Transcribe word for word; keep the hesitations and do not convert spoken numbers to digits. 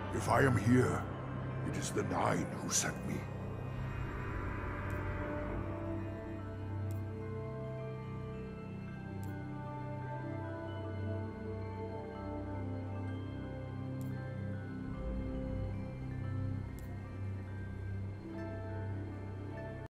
If I am here, it is the Nine who sent me.